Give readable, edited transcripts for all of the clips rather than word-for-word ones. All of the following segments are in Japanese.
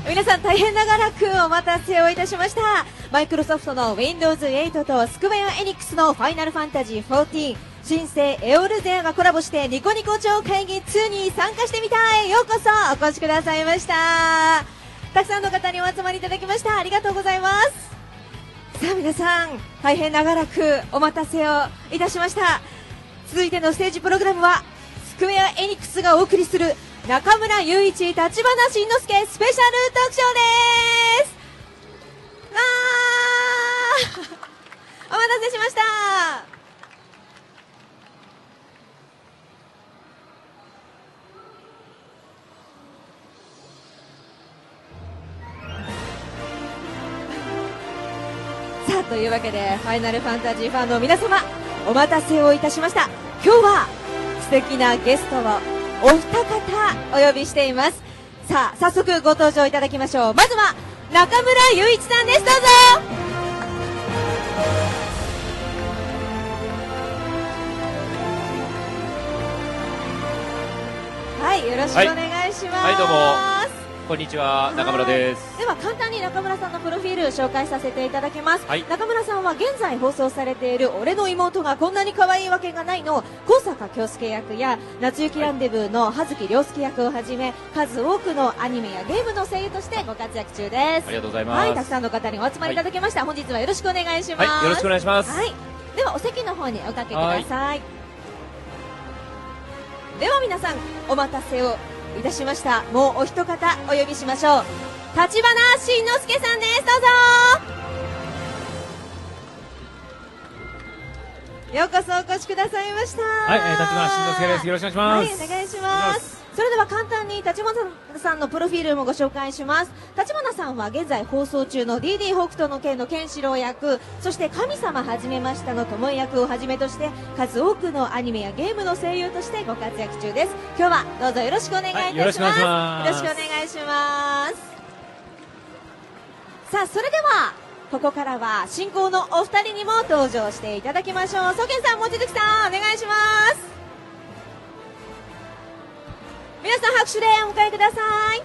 皆さん大変長らくお待たせをいたしました。マイクロソフトの Windows 8とスクウェアエニックスのファイナルファンタジー14、新生エオルゼアがコラボしてニコニコ超会議2に参加してみたい。ようこそお越しくださいました。たくさんの方にお集まりいただきました。ありがとうございます。さあ皆さん、大変長らくお待たせをいたしました。続いてのステージプログラムはスクウェアエニックスがお送りする中村雄一立花慎之介スペシャルトークショーです。お待たせしました。さあというわけでファイナルファンタジーファンの皆様、お待たせをいたしました。今日は素敵なゲストをお二方お呼びしています。さあ早速ご登場いただきましょう。まずは中村雄一さんです。どうぞ。はい、よろしくお願いします。 はい、どうもこんにちは、中村です。 では簡単に中村さんのプロフィール紹介させていただきます。 はい、 中村さんは現在放送されている俺の妹がこんなに可愛いわけがないの高坂京介役や夏雪ランデブーの葉月亮介役をはじめ数多くのアニメやゲームの声優としてご活躍中です。 ありがとうございます。 はい、たくさんの方にお集まりいただきました。本日はよろしくお願いします。 はい、よろしくお願いします。 はい、ではお席の方におかけください。では皆さんお待たせをいたしました。もうお一方お呼びしましょう。立花慎之介さんです。どうぞ。ようこそお越しくださいました。 はい、立花慎之介です。よろしくお願いします。 はい、お願いします。それでは簡単に立花さんのプロフィールもご紹介します。立花さんは現在放送中の DD 北斗の拳のケンシロウ役、そして神様はじめましたの巴役をはじめとして数多くのアニメやゲームの声優としてご活躍中です。今日はどうぞよろしくお願いいたします。 はい、よろしくお願いします。 よろしくお願いします。さあそれではここからは進行のお二人にも登場していただきましょう。ソケンさん、望月さん、お願いします。皆さん拍手でお迎えください。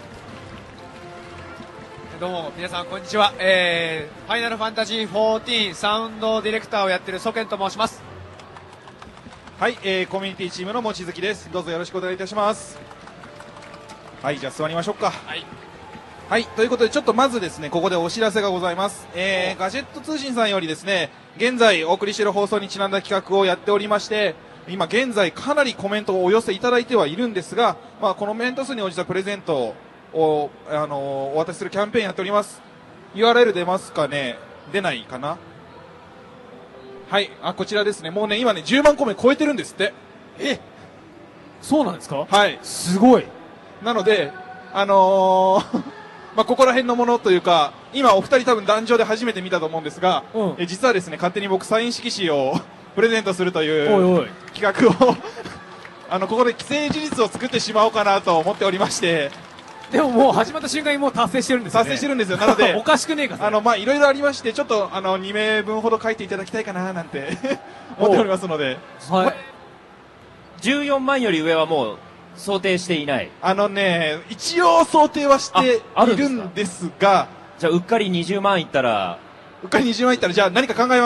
どうも皆さんこんにちは、ファイナルファンタジー14サウンドディレクターをやっているソケンと申します。 はい、コミュニティチームの望月です。どうぞよろしくお願いいたします。はい、じゃあ座りましょうか。 はい、 はい、ということでちょっとまずですねここでお知らせがございます。ガジェット通信さんよりですね現在お送りしている放送にちなんだ企画をやっておりまして、今現在かなりコメントをお寄せいただいてはいるんですが、まあ、このメント数に応じたプレゼントをお渡しするキャンペーンやっております。 URL 出ますかね。出ないかな。はい、こちらですね。もうね今ね10万個目超えてるんですって。 そうなんですか。 はい、 すごい。 なのでまあ、ここら辺のものというか今お二人多分壇上で初めて見たと思うんですが、実はですね勝手に僕サイン色紙をプレゼントするという企画をここで既成事実を作ってしまおうかなと思っておりまして。 でももう始まった瞬間にもう達成してるんですよね。 達成してるんですよ。なのでおかしくねえか。 まあいろいろありましてちょっと2名分ほど書いていただきたいかななんて思っておりますので。 はい。 14万より上はもう想定していない。 一応想定はしているんですが、 じゃあうっかり20万いったらうっかり20万いったらじゃあ何か考えます。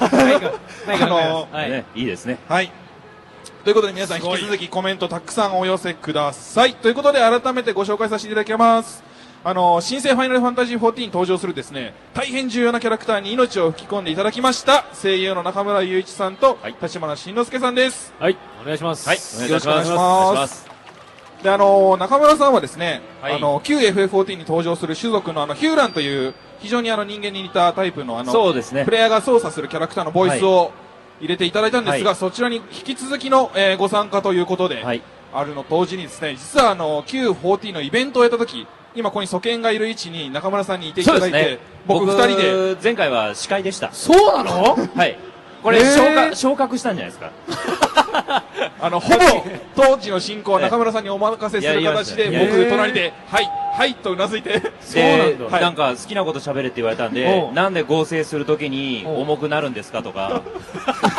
いいですね。 はい。ということで皆さん引き続きコメントたくさんお寄せください。ということで改めてご紹介させていただきます。新生ファイナルファンタジー14に登場するですね大変重要なキャラクターに命を吹き込んでいただきました声優の中村雄一さんと立花慎之介さんです。 はい、お願いします。 はい、 よろしくお願いします。で中村さんはですね、旧 FF14 に登場する種族のヒューランという非常に人間に似たタイプのそうですね、 プレイヤーが操作するキャラクターのボイスを入れていただいたんですが、そちらに引き続きの、ご参加ということで、あるの同時にですね実は旧14のイベントをやった時今ここに祖剣がいる位置に中村さんにいていただいて、僕2人で前回は司会でした。 そうなの。 はい、これ昇格したんじゃないですか。 ほぼ当時の進行は中村さんにお任せする形で僕隣ではいはいとうなずいて、 そうなんだ。なんか好きなこと喋れって言われたんで、なんで合成するときに重くなるんですかとか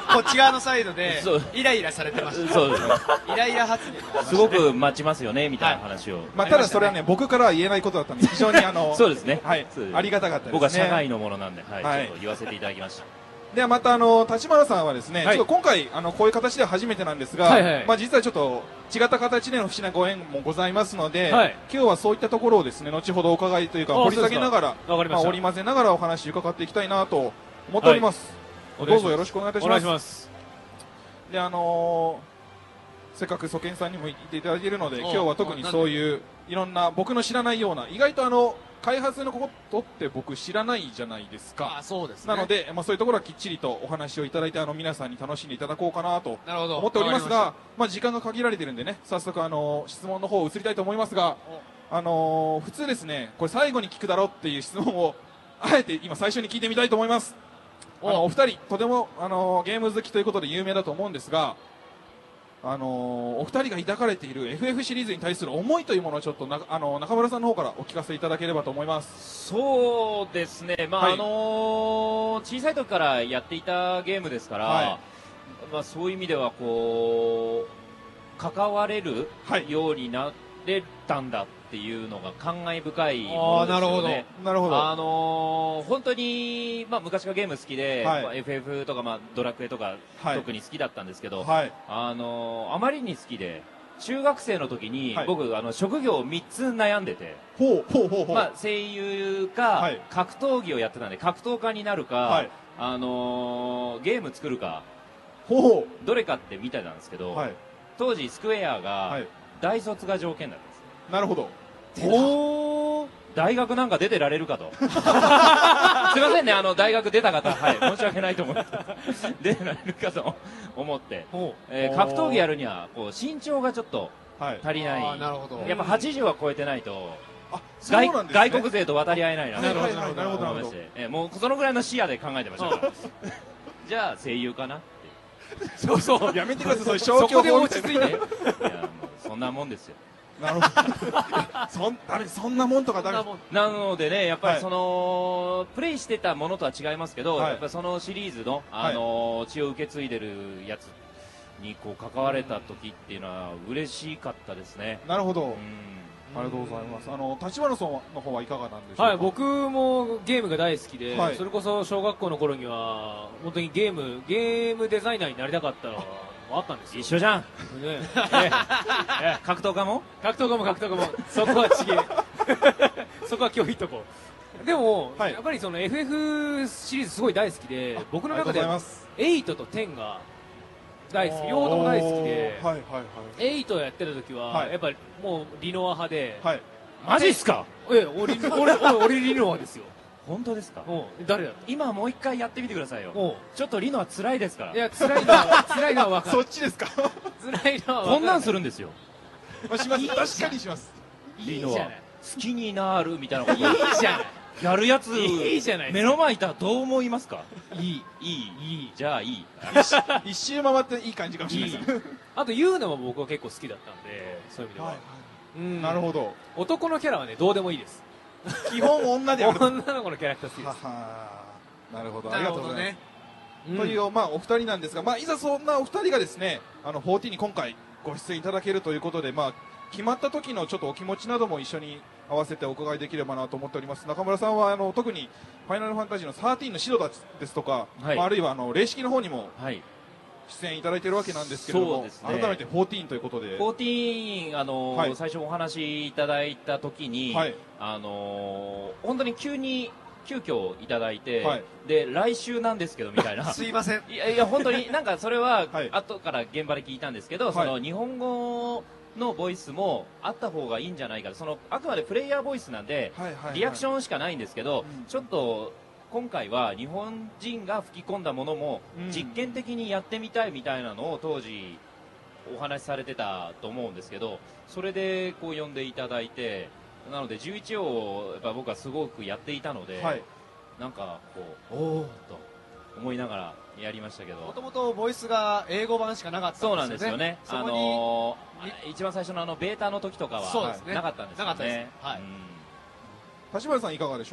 こっち側のサイドでそうイライラされてました。 そうですね。 イライラ発言。 すごく待ちますよね、みたいな話を。 まあ、ただそれはね、僕からは言えないことだったんで、非常にそうですね。 はいそうです、 ありがたかったですね。 僕は社外のものなんで、はい、 はいちょっと言わせていただきました。 ではまた立花さんはですね、 はいちょっと今回こういう形では初めてなんですが、 はいはいまあ実はちょっと違った形での不思議なご縁もございますので、 はい今日はそういったところをですね、後ほどお伺いというかあ掘り下げながら、 わかりました織り交ぜながらお話伺っていきたいなと思っております。どうぞよろしくお願いいたしお願います。 します。 でせっかく蘇健さんにも言っていただいているので、今日は特におそういういろんな僕の知らないような、意外と開発のことって僕知らないじゃないですか。 あ、そうですね。 なので、まあ、そういうところはきっちりとお話をいただいて皆さんに楽しんでいただこうかなとなるほど。 思っておりますわかが、まあ、時間が限られているんでね、早速質問の方を移りたいと思いますが、普通ですね、これ最後に聞くだろうっていう質問をあえて今最初に聞いてみたいと思います。お二人とてもゲーム好きということで有名だと思うんですが、お二人が抱かれている FF シリーズに対する思いというものをちょっと中村さんの方からお聞かせいただければと思います。 そうですね、まあはい小さい時からやっていたゲームですから、 はまあ、そういう意味ではこう関われるはいようになれたんだっていうのが感慨深いものですよね。 なるほど。 本当に、まあ、昔からゲーム好きで、 はいまあ FF とか、まあ、ドラクエとか、 はい特に好きだったんですけど、 はい。 あまりに好きで中学生の時に、 はい僕職業3つ悩んでて、 ほうほうほうほう。 まあ、声優か、 はい格闘技をやってたんで格闘家になるか、 はいゲーム作るかほどれかって見てたんですけど、 う。はい。 当時スクエアはがい。 大卒が条件だったんです。 なるほど。 大学なんか出てられるかとすいませんね、大学出た方、はい、申し訳ないと思って出てられるかと思って、格闘技やるにはこう身長がちょっとはい。 足りない、 あーなるほど。 やっぱ80は超えてないとあ、そうなんですね。 外国勢と渡り合えないなとなるほどなるほど思いましなるほどて、もうそのぐらいの視野で考えてましたからじゃあ声優かなってそうそう。 やめてください。そういうそ消去こで法みたいな。 落ち着いて。 いやもうそんなもんですよ。 なるほど。そんなもんとかダメ。 なのでね、やっぱはいりプレイしてたものとは違いますけど、 はいやっぱりそのシリーズの、血を受け継いでるやつにこう関われた時っていうのは嬉しかったですね。 なるほど。 うんありがとうございます。立花さんの方はいかがなんでしょうか。 はい、僕もゲームが大好きで、 はいそれこそ小学校の頃には本当にゲームデザイナーになりたかったのはあったんですよ。 一緒じゃん。 ね格闘家も格闘家もそこは違えそこは今日いいとこでも、 はいやっぱりその FF シリーズすごい大好きで、僕の中でありがとうございます。 8と10が大好き、両方とも大好きで、 はいはい 8をやってた時は、 はいやっぱりもうリノア派で、 はい。はい。 マジっすか。 俺リノアですよ。 本当ですか。 誰だ今もう一回やってみてくださいよ。 もちょっとリノは辛いですから。 いや辛いのは分かる。 そっちですか。 辛いのは分かる。 こんなんするんですよ。 まあします。確かにします。 いいじゃない。 好きになるみたいなこといいじゃない。 やるやついいじゃない目の前いたらどう思いますか。 いい。 いいじゃあいい。 一周回っていい感じかもしれないです。 あと言うのも僕は結構好きだったんで、そういう意味では。 はいうんなるほど。 男のキャラはね、どうでもいいです。 基本女である。 女の子のキャラクター好きです。 ははなるほど。あなりがとうございまするほどね。。 というまあお二人なんですが、まあいざそんなお二人がですね、14に今回ご出演いただけるということで、まあ決まった時のちょっとお気持ちなども一緒に合わせてお伺いできればなと思っております。中村さんは特にファイナルファンタジーの13のシドダですとか、 はいまああるいは霊式の方にもはい。 出演いただいているわけなんですけれども、 そうですね改めて14ということで、 14 はい最初お話しいただいた時に、 はい本当に急遽いただいて、 はいで来週なんですけどみたいな。 すいません。 いや本当になんかそれははい後から現場で聞いたんですけど、その日本語のボイスもあった方がいいんじゃないか、そのあくまでプレイヤーボイスなんではいはいはいリアクションしかないんですけど、 うんちょっと今回は日本人が吹き込んだものもうん実験的にやってみたいみたいなのを当時お話しされてたと思うんですけど、それでこう呼んでいただいて、なので11をやっぱ僕はすごくやっていたので、 はいなんかこうおーっと思いながらやりましたけど。 もともとボイスが英語版しかなかったそうなんですよね。 そこに一番最初のベータの時とかはそうですねなかったんですよね。 なかったですはいうん立花さんいかがでしょうか。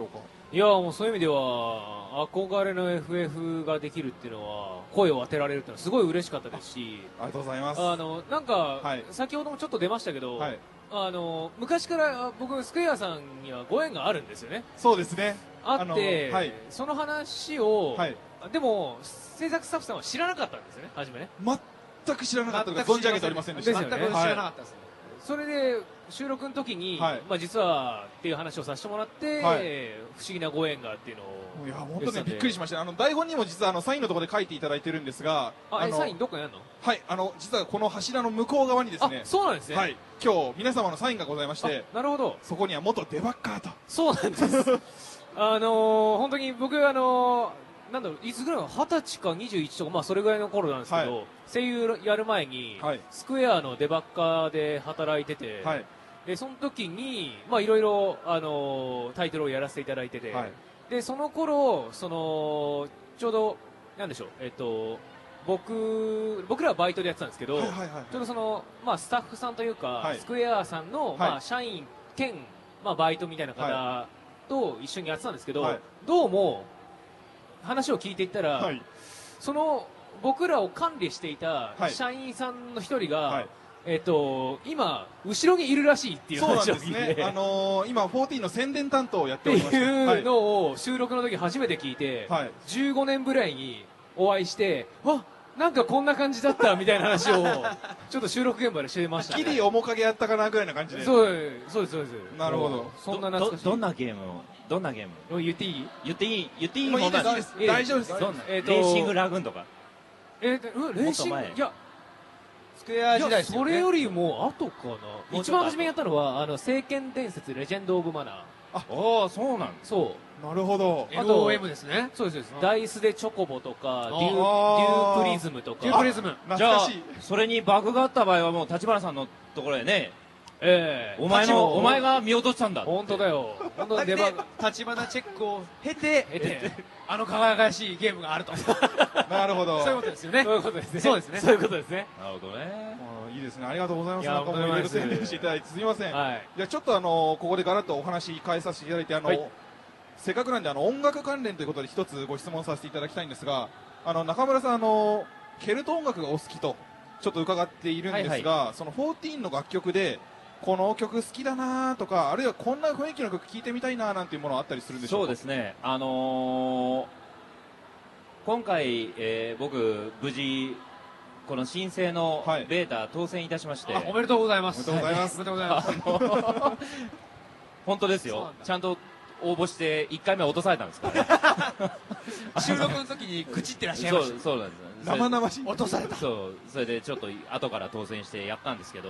いやもうそういう意味では憧れの FF ができるっていうのは声を当てられるっていうのはすごい嬉しかったですし、 ありがとうございます。 なんか、 はい、 先ほどもちょっと出ましたけど、 はい、 昔から僕スクエアさんにはご縁があるんですよね。 そうですね。 あって、 はい、 その話を、 はい、 でも制作スタッフさんは知らなかったんですよね、初めね。 全く知らなかったので存じ上げておりませんでした。 ですよね。 全く知らなかったですね。 それで収録の時に、 はい、 まあ実はっていう話をさせてもらって、 はい、 不思議なご縁がっていうのを。 いや本当ねびっくりしました。台本にも実はサインのところで書いていただいてるんですが、 サインどっかにあるの？ はい、実はこの柱の向こう側にですね、 そうなんですね。 はい、今日皆様のサインがございまして、 なるほど。 そこには元デバッカーと。 そうなんです。本当に僕なんだろう、いつぐらいの20歳か21とか、まあそれぐらいの頃なんですけど、はい、声優やる前に、はい、スクエアのデバッカーで働いてて、はい、でその時にまあいろいろタイトルをやらせていただいてて、はい、でその頃ちょうどなんでしょう、僕らはバイトでやってたんですけど、はいはいはい、ちょうどまあスタッフさんというか、はい、スクエアさんの、まあ社員兼まあバイトみたいな方と一緒にやってたんですけど、はい、どうも話を聞いていったら、はい、僕らを管理していた社員さんの一人が、はい、今後ろにいるらしいっていう話を聞いて、そうなんですね。 今14の宣伝担当をやっておりまして、っていうのを収録の時初めて聞いて、はい、15年ぐらいにお会いして、わ、なんかこんな感じだったみたいな話をちょっと収録現場でしてましたね。 ギリ面影あったかなぐらいな感じで。 そうです。 なるほど。 そんな懐かしい。 どんなゲームを言っていい？ 言っていいもんなんです。大丈夫です。 レーシングラグーンとか。 レーシング、いや、 スクエア時代ですよね。 それよりも後かな。一番初めにやったのは聖剣伝説レジェンドオブマナー。 ああ、そうなんそう。 なるほど。 あと NOM ですね。 そうです。ダイスでチョコボとか、デュープリズムとか。 デュープリズム。 懐かしい。 それにバグがあった場合はもう立花さんのところでね、お前が見落としたんだ。 本当だよ。 本当で立花チェックを経て、輝かしいゲームがあると。 なるほど。 そういうことですよね。 そういうことですね。 そうですね。そういうことですね。 なるほどね。 いいですね。ありがとうございます。なんかもいろいろ宣伝していただいてすみません。はい。じゃあちょっとここでガラッとお話変えさせていただいてせっかくなんで音楽関連ということで一つご質問させていただきたいんですが、中村さんケルト音楽がお好きとちょっと伺っているんですが、その14の楽曲でこの曲好きだなとか、あるいはこんな雰囲気の曲聴いてみたいななんていうものはあったりするんでしょうか？ そうですね。今回、僕無事この申請のベータ当選いたしまして、 おめでとうございます。 おめでとうございます。 おめでとうございます。 本当ですよ。ちゃんと応募して1回目は落とされたんですからね。 収録の時に愚痴ってらっしゃいました。 そうなんです。 生々しい。 落とされた。 そう、それでちょっと後から当選してやったんですけど、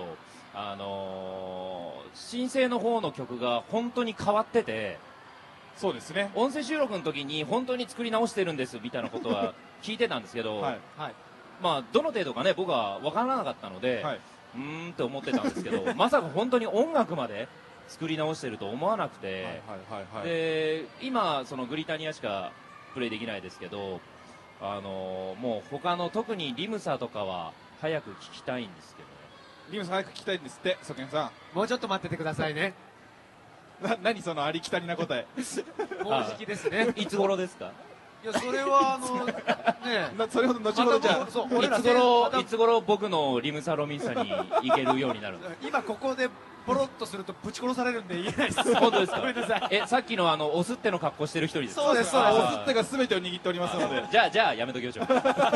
申請の方の曲が本当に変わってて、 そうですね。 音声収録の時に本当に作り直してるんですみたいなことは聞いてたんですけど、はい、まあどの程度かね僕は分からなかったので、はい、って思ってたんですけど、まさか本当に音楽まで作り直してると思わなくて、で今そのグリタニアしかプレイできないですけど、もう他の特にリムサとかは早く聞きたいんですけどね。 リムサ早く聞きたいんですって、ソケンさん。もうちょっと待っててくださいね。 何そのありきたりな答え。 もうじきですね。 いつ頃ですか？ いや、それはね、それほど後ほどじゃあ、いつ頃僕のリムサロミンサに行けるようになるの？ 今ここでポロッとするとぶち殺されるんで言えないです。 本当ですか？ ごめんなさい。 さっきのオスっての格好してる一人ですか？ そうです、オスってが全てを握っておりますので。 じゃあやめときましょう。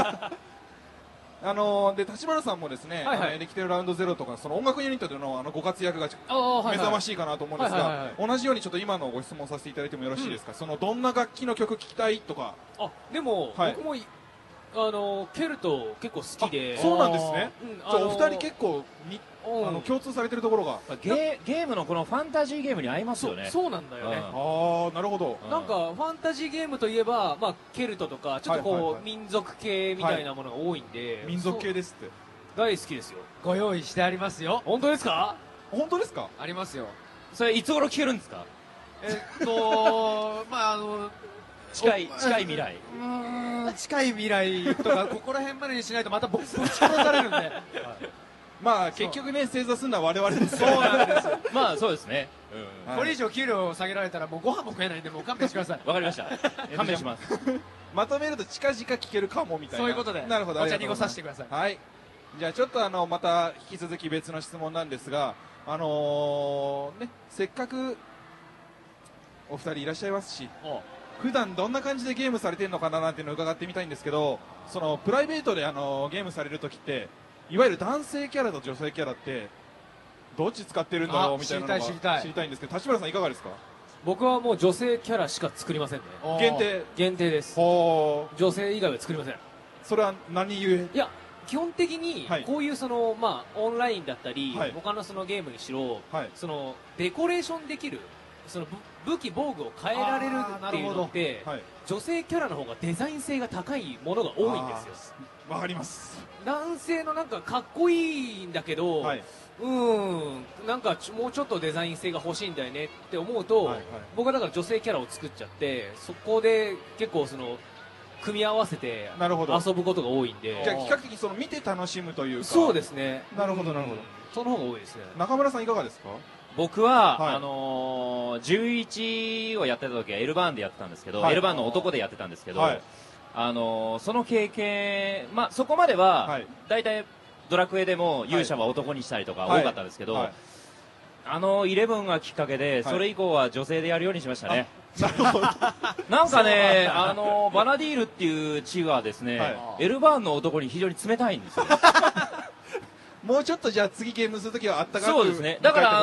で立花さんもですね、エレキテルラウンドゼロとかその音楽ユニットでのご活躍が目覚ましいかなと思うんですが、同じようにちょっと今のご質問させていただいてもよろしいですか？そのどんな楽器の曲聴きたいとか。 でも僕もケルト結構好きで。 そうなんですね。じゃあお二人結構共通されてるところがゲームのこのファンタジーゲームに合いますよね。 そうなんだよね。 なるほど。 なんかファンタジーゲームといえばケルトとかちょっとこう民族系みたいなものが多いんで。 民族系ですって。 大好きですよ。 ご用意してありますよ。 本当ですか？ 本当ですか？ ありますよ。 それいつ頃聞けるんですか？ まあ近い未来。 近い未来とかここら辺までにしないとまたぶち殺されるんで。 まあ結局ね正座するのは我々ですそうなんですよ。 まあそうですね。 これ以上給料を下げられたらもうご飯も食えないんでもう勘弁してください。 わかりました。勘弁します。 まとめると近々聞けるかもみたいな。 そういうことで。 なるほど。 お茶濁させてください。 はい。じゃあちょっとまた引き続き別の質問なんですが、ね、せっかくお二人いらっしゃいますし、普段どんな感じでゲームされてるのかななんていうのを伺ってみたいんですけど、そのプライベートでゲームされるときって、いわゆる男性キャラと女性キャラってどっち使ってるんだろうみたいなのが知りたいんですけど、立花さんいかがですか？ 僕はもう女性キャラしか作りませんね。限定です。女性以外は作りません。 それは何故？ いや、基本的にこういうオンラインだったり、他のゲームにしろ、デコレーションできる武器防具を変えられるっていうのって、女性キャラの方がデザイン性が高いものが多いんですよ。 わかります。 男性のなんかかっこいいんだけど、なんかもうちょっとデザイン性が欲しいんだよねって思うと、僕はだから女性キャラを作っちゃって、そこで結構組み合わせて遊ぶことが多いんで。 じゃあ比較的見て楽しむというか。 そうですね。 なるほどなるほど。 その方が多いですね。 中村さんいかがですか？ 僕は、11をやってた時はエルバーンでやってたんですけど、エルバーンの男でやってたんですけど、その経験、そこまでは、大体ドラクエでも勇者は男にしたりとか多かったんですけど、11がきっかけで、それ以降は女性でやるようにしましたね。なんかね、バナディールっていう地はですね、エルバーンの男に非常に冷たいんですよ。 もうちょっとじゃあ次ゲームするときはあったかく。 そうですね。だから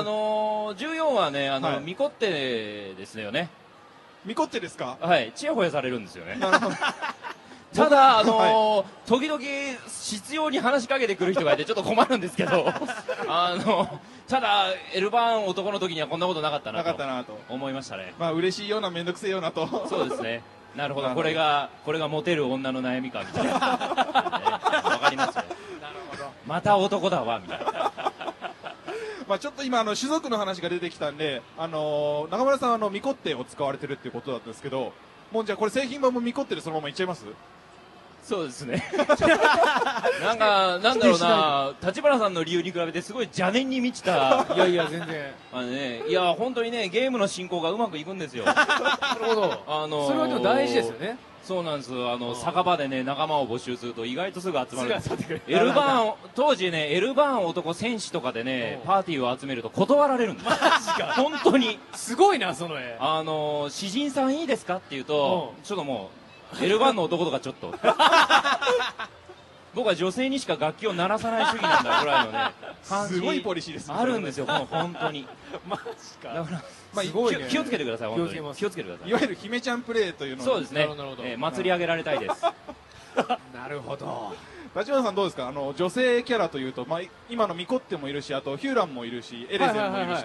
14はね、ミコッテですよね。 ミコッテですか？ はい、チヤホヤされるんですよね。なるほど。ただ時々執拗に話しかけてくる人がいてちょっと困るんですけど、ただエルバーン男の時にはこんなことなかったなと思いましたね。 まあ嬉しいような面倒くせえようなと。 そうですね。なるほど。これがモテる女の悩みかみたいな。わかりますよ。また男だわみたいな。 まあちょっと今種族の話が出てきたんで、中村さんミコッテを使われてるっていうことだったんですけど、もうじゃあこれ製品版もミコッテでそのままいっちゃいます？ そうですね。なんだろうな、立花さんの理由に比べてすごい邪念に満ちた。 いやいや全然。 いや本当にね、ゲームの進行がうまくいくんですよ。なるほど。それはでも大事ですよね。 そうなんです。酒場でね、仲間を募集すると意外とすぐ集まる。エルバーン、当時ね、エルバーン男戦士とかでね、パーティーを集めると断られるんです。マジか。本当に。 すごいな、その絵。 詩人さんいいですかって言うと、ちょっともう、エルバーンの男とかちょっと。僕は女性にしか楽器を鳴らさない主義なんだぐらいのね、感じ。 すごいポリシーですね。 あるんですよ、本当に。 マジか。 だから、気をつけてください、本当に。気をつけてください。 いわゆる姫ちゃんプレイというのを。 そうですね。祭り上げられたいです。 なるほど。 立花さんどうですか？女性キャラというと、今のミコッテもいるし、あとヒューランもいるし、エレゼンもいるし。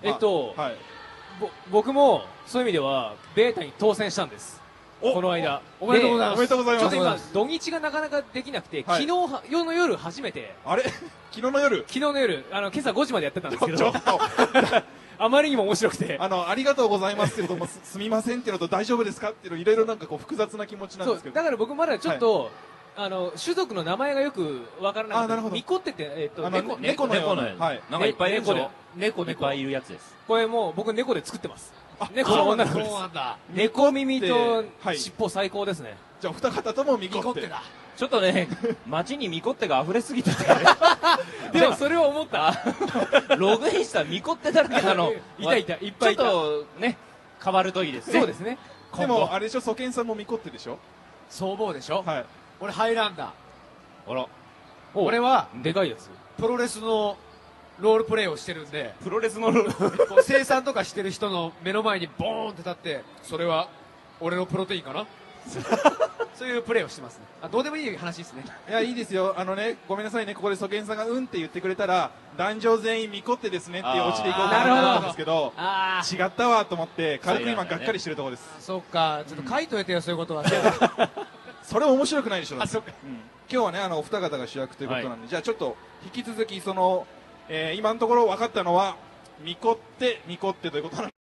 僕もそういう意味ではベータに当選したんです。この間。 おめでとうございます。おめでとうございます。 ちょっと今土日がなかなかできなくて、昨日の夜初めて。 あれ？昨日の夜？ 昨日の夜、今朝5時までやってたんですけど。あまりにも面白くて。 ありがとうございますっていうのと、すみませんっていうのと、大丈夫ですかっていうの、いろいろなんか複雑な気持ちなんですけど。 だから僕まだちょっと、種族の名前がよくわからなくて、ミコってて、 猫のような。 なんかいっぱいいるでしょ？ 猫。 いっぱいいるやつです。 これもう僕猫で作ってます。猫の女の子です。猫耳と尻尾最高ですね。 じゃあお二方ともミコッテだ。 ちょっとね、街にミコッテが溢れすぎてて。 でもそれは思った。 ログインしたらミコッテだらけなの。 いっぱいいた。 ちょっとね、変わるといいですね。 そうですね。 でもあれでしょ、ソケンさんもミコッテでしょ？ そう思うでしょ？ はい。 俺ハイランダー。 あら。 俺はでかいやつ。 プロレスのロールプレイをしてるんで、 プロレスのロール生産とかしてる人の目の前にボーンって立って、それは俺のプロテインかな？そういうプレイをしてますね。どうでもいい話ですね。 いや、いいですよ。ごめんなさいね、ここでソケンさんがうんって言ってくれたら、男女全員ミコッテですねっていうオチでいこうかなと思ったんですけど、違ったわと思って、軽く今がっかりしてるところです。 そっか、ちょっと書いといてよ、そういうことは。 それ面白くないでしょ。 あ、そっか。 今日はね、お二方が主役ということなんで、じゃあちょっと、引き続き、今のところ分かったのは、ミコッテということなんで、